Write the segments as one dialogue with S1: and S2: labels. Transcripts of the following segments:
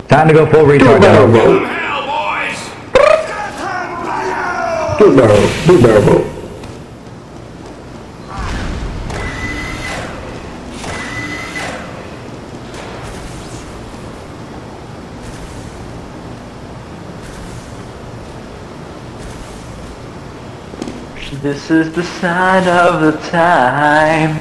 S1: Time to go full retard,
S2: barrel
S1: dog.
S2: roll.
S3: Hell, boys!
S2: Do barrel roll.
S4: This is the sign of the times.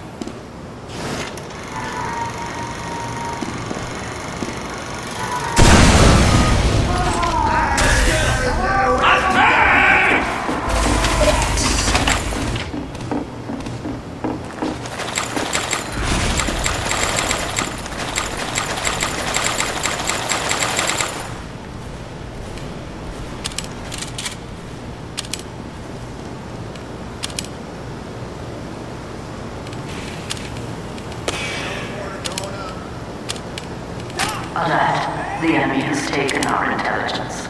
S5: Alert. The enemy has taken our intelligence.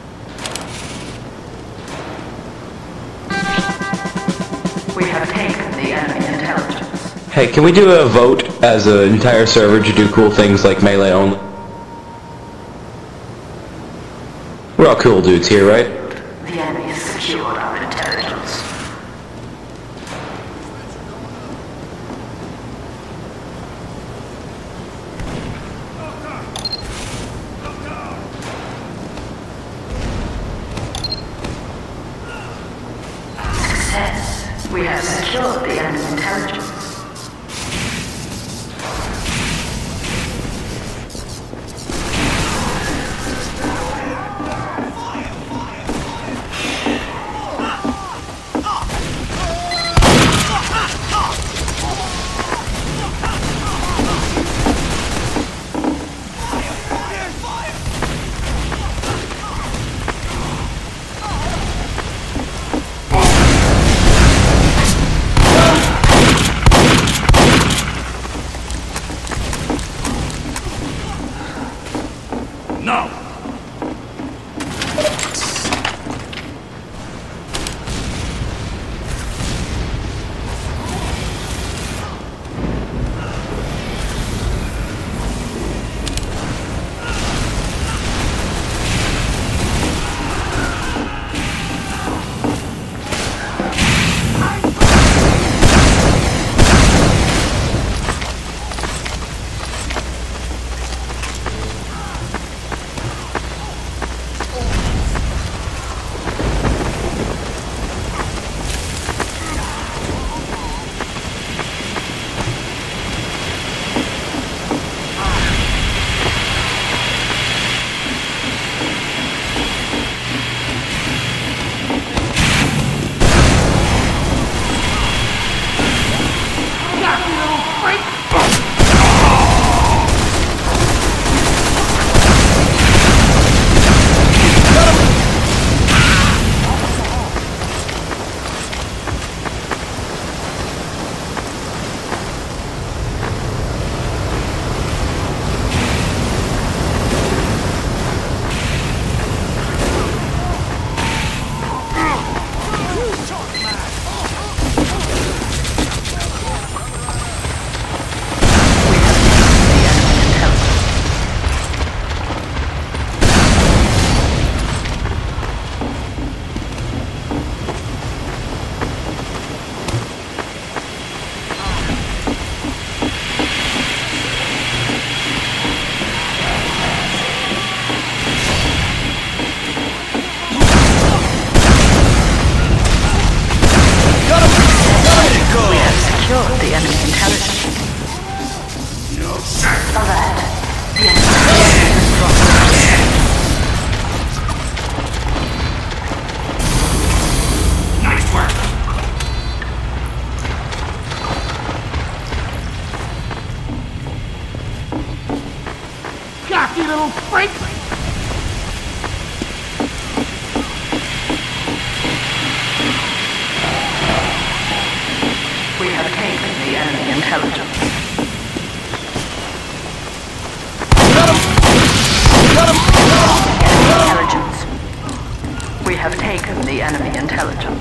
S5: We have taken the enemy intelligence.
S6: Hey, can we do a vote as an entire server to do cool things like melee only? We're all cool dudes here, right?
S5: The enemy has secured our intelligence. Success. We have secured the enemy intelligence.
S3: No!
S5: Secured the enemy intelligence. Alert. The enemy
S3: Nice work!
S7: Cocky little freak!
S5: We have taken the enemy intelligence. Intelligence. We have taken the enemy intelligence.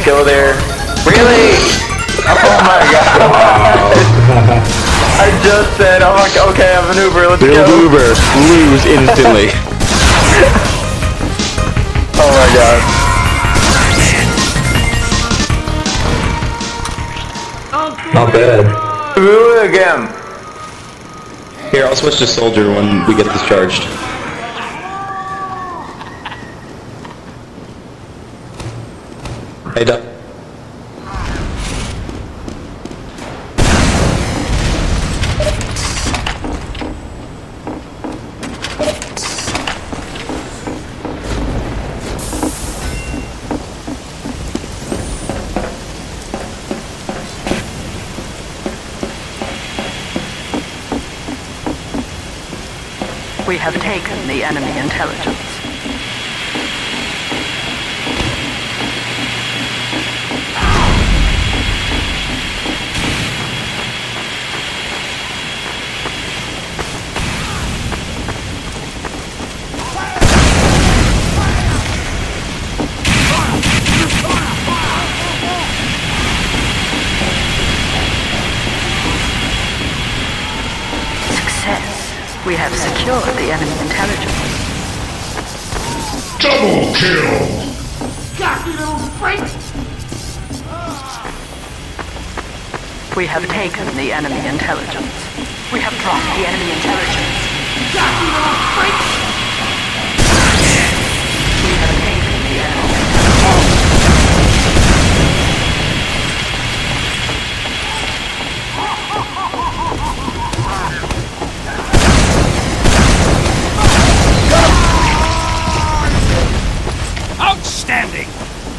S4: go there. Really? Oh my god. I just said, oh my god, okay, I have an Uber, let's
S6: Build
S4: go.
S6: Uber, lose instantly.
S4: Oh my god.
S2: Not bad.
S4: Ooh, again.
S6: Here, I'll switch to soldier when we get discharged. Hey, Doc.
S5: We have taken the enemy intelligence. We have secured the enemy intelligence.
S3: Double kill!
S5: We have taken the enemy intelligence. We have dropped the enemy intelligence. We have taken the enemy
S3: Outstanding!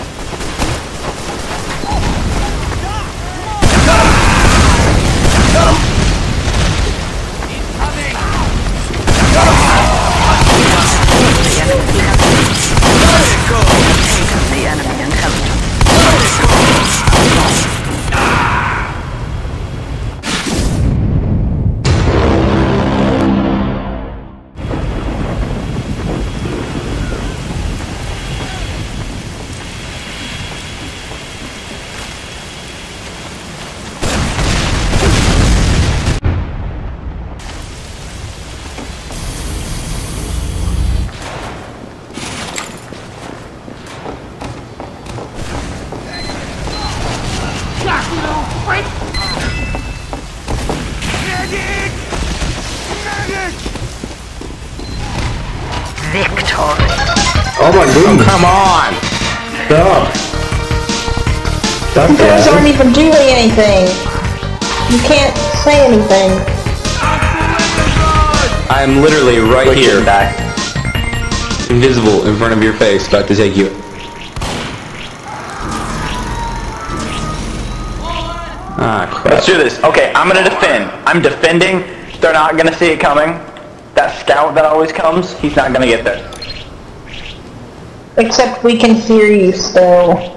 S5: victory.
S2: Oh my goodness.
S6: Come on!
S2: Stop. Stop
S1: You guys
S2: that.
S1: aren't even doing anything. You can't say anything.
S6: I'm literally right
S4: Wait,
S6: here,
S4: back.
S6: invisible in front of your face, about to take you. Ah, crap.
S4: Let's do this. Okay, I'm gonna defend. I'm defending. They're not gonna see it coming. That scout that always comes, he's not gonna get there.
S1: Except we can hear you still.